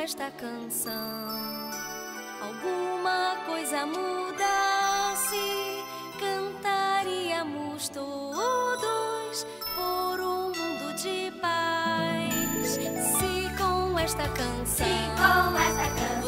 esta canção alguma coisa mudasse, cantaríamos todos por um mundo de paz. Se com esta canção